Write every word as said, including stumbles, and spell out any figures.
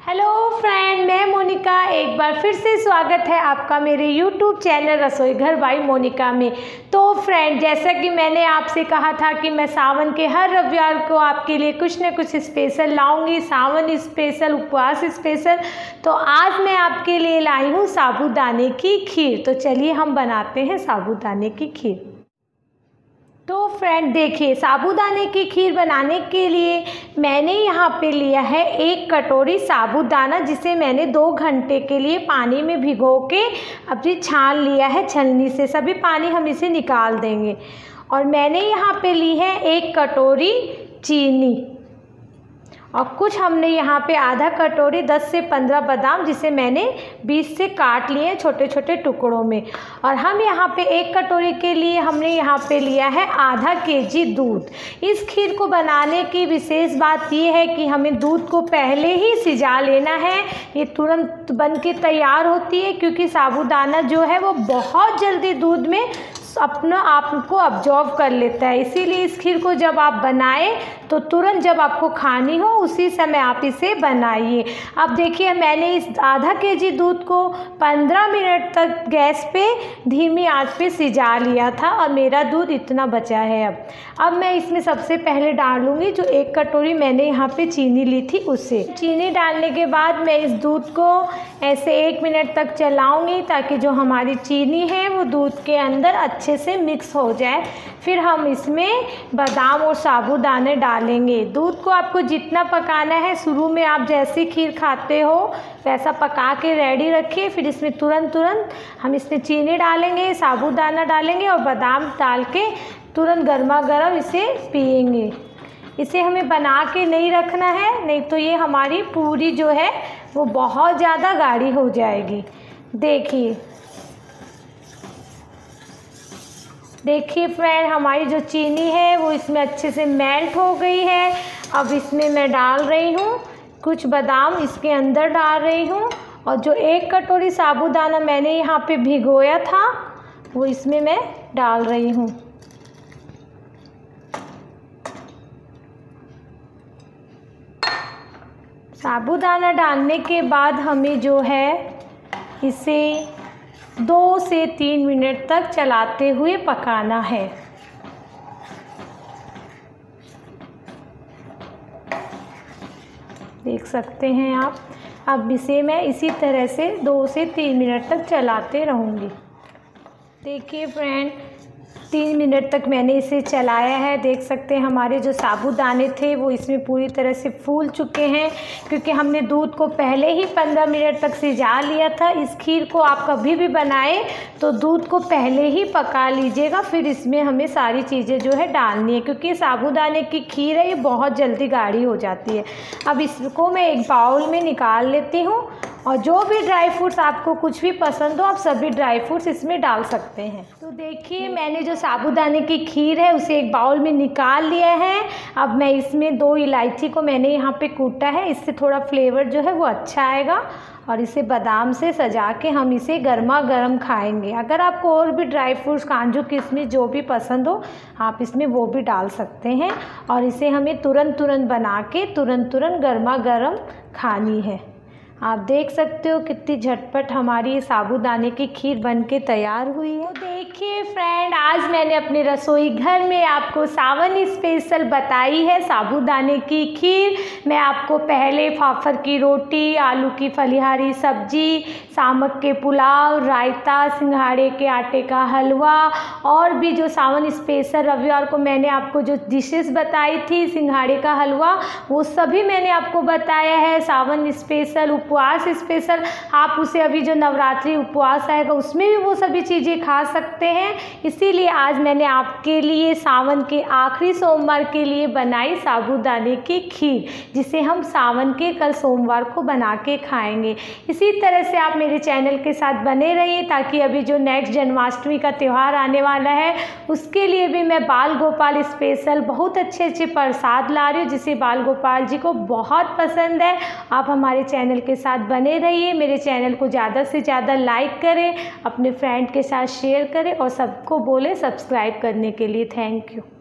Hello friend, मैं मोनिका। एक बार फिर से स्वागत है आपका मेरे यूट्यूब चैनल रसोई घर बाई मोनिका में। तो फ्रेंड, जैसा कि मैंने आपसे कहा था कि मैं सावन के हर रविवार को आपके लिए कुछ न कुछ स्पेशल लाऊंगी, सावन स्पेशल, उपवास स्पेशल। तो आज मैं आपके लिए लाई हूँ साबूदाने की खीर। तो चलिए हम बनाते हैं साबूदाने की खीर। तो फ्रेंड देखिए, साबूदाने की खीर बनाने के लिए मैंने यहाँ पे लिया है एक कटोरी साबूदाना, जिसे मैंने दो घंटे के लिए पानी में भिगो के अभी छान लिया है छलनी से। सभी पानी हम इसे निकाल देंगे। और मैंने यहाँ पे ली है एक कटोरी चीनी, और कुछ हमने यहाँ पे आधा कटोरी दस से पंद्रह बादाम, जिसे मैंने बीस से काट लिए छोटे छोटे टुकड़ों में। और हम यहाँ पे एक कटोरी के लिए हमने यहाँ पे लिया है आधा केजी दूध। इस खीर को बनाने की विशेष बात ये है कि हमें दूध को पहले ही सिजा लेना है। ये तुरंत बन के तैयार होती है, क्योंकि साबूदाना जो है वो बहुत जल्दी दूध में अपना आप को ऑब्जॉर्व कर लेता है। इसीलिए इस खीर को जब आप बनाएं तो तुरंत जब आपको खानी हो उसी समय आप इसे बनाइए। अब देखिए, मैंने इस आधा केजी दूध को पंद्रह मिनट तक गैस पे धीमी आंच पे सिजा लिया था, और मेरा दूध इतना बचा है। अब अब मैं इसमें सबसे पहले डालूंगी जो एक कटोरी मैंने यहाँ पे चीनी ली थी उसे। चीनी डालने के बाद मैं इस दूध को ऐसे एक मिनट तक चलाऊँगी, ताकि जो हमारी चीनी है वो दूध के अंदर अच्छे से मिक्स हो जाए। फिर हम इसमें बादाम और साबूदाने डालेंगे। दूध को आपको जितना पकाना है, शुरू में आप जैसी खीर खाते हो वैसा पका के रेडी रखिए। फिर इसमें तुरंत तुरंत हम इसमें चीनी डालेंगे, साबूदाना डालेंगे और बादाम डाल के तुरंत गर्मा गर्म इसे पिएंगे। इसे हमें बना के नहीं रखना है, नहीं तो ये हमारी पूरी जो है वो बहुत ज़्यादा गाढ़ी हो जाएगी। देखिए देखिए फ्रेंड, हमारी जो चीनी है वो इसमें अच्छे से मेल्ट हो गई है। अब इसमें मैं डाल रही हूँ कुछ बादाम, इसके अंदर डाल रही हूँ, और जो एक कटोरी साबूदाना मैंने यहाँ पे भिगोया था वो इसमें मैं डाल रही हूँ। साबूदाना डालने के बाद हमें जो है इसे दो से तीन मिनट तक चलाते हुए पकाना है। देख सकते हैं आप। अब इसे मैं इसी तरह से दो से तीन मिनट तक चलाते रहूँगी। देखिए फ्रेंड, तीन मिनट तक मैंने इसे चलाया है। देख सकते हैं हमारे जो साबूदाने थे वो इसमें पूरी तरह से फूल चुके हैं, क्योंकि हमने दूध को पहले ही पंद्रह मिनट तक सिजा लिया था। इस खीर को आप कभी भी बनाएं तो दूध को पहले ही पका लीजिएगा, फिर इसमें हमें सारी चीज़ें जो है डालनी है, क्योंकि साबूदाने की खीर है ये बहुत जल्दी गाढ़ी हो जाती है। अब इसको मैं एक बाउल में निकाल लेती हूँ, और जो भी ड्राई फ्रूट्स आपको कुछ भी पसंद हो आप सभी ड्राई फ्रूट्स इसमें डाल सकते हैं। तो देखिए, मैंने जो साबूदाने की खीर है उसे एक बाउल में निकाल लिया है। अब मैं इसमें दो इलायची को मैंने यहाँ पे कूटा है, इससे थोड़ा फ्लेवर जो है वो अच्छा आएगा, और इसे बादाम से सजा के हम इसे गर्मा गर्म खाएंगे। अगर आपको और भी ड्राई फ्रूट्स, काजू किशमिश जो भी पसंद हो आप इसमें वो भी डाल सकते हैं। और इसे हमें तुरंत तुरंत बना के तुरंत तुरंत गर्मा गर्म खानी है। आप देख सकते हो कितनी झटपट हमारी साबूदाने की खीर बनके तैयार हुई है। तो देखिए फ्रेंड, आज मैंने अपने रसोई घर में आपको सावन स्पेशल बताई है साबूदाने की खीर। मैं आपको पहले फाफर की रोटी, आलू की फलिहारी सब्जी, सामक के पुलाव, रायता, सिंघाड़े के आटे का हलवा, और भी जो सावन स्पेशल रविवार को मैंने आपको जो डिशेस बताई थी, सिंघाड़े का हलवा, वो सभी मैंने आपको बताया है। सावन स्पेशल, उपवास स्पेशल, आप उसे अभी जो नवरात्रि उपवास आएगा उसमें भी वो सभी चीज़ें खा सकते हैं। इसीलिए आज मैंने आपके लिए सावन के आखिरी सोमवार के लिए बनाई साबूदाने की खीर, जिसे हम सावन के कल सोमवार को बना के खाएंगे। इसी तरह से आप मेरे चैनल के साथ बने रहिए, ताकि अभी जो नेक्स्ट जन्माष्टमी का त्यौहार आने वाला है उसके लिए भी मैं बाल गोपाल स्पेशल बहुत अच्छे अच्छे प्रसाद ला रही हूँ, जिसे बाल गोपाल जी को बहुत पसंद है। आप हमारे चैनल के साथ बने रहिए। मेरे चैनल को ज़्यादा से ज़्यादा लाइक करें, अपने फ्रेंड के साथ शेयर करें, और सबको बोले सब्सक्राइब करने के लिए। Thank you.